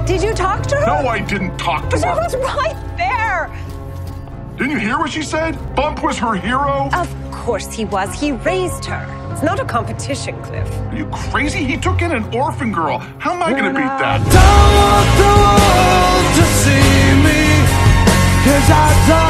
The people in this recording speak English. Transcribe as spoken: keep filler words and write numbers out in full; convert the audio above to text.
Did you talk to her? No, I didn't talk to But her. I was right there. Didn't you hear what she said? Bump was her hero? Of course he was. He raised her. It's not a competition, Cliff. Are you crazy? He took in an orphan girl. How am I gonna beat that? Don't want the world to see me, 'cause I don't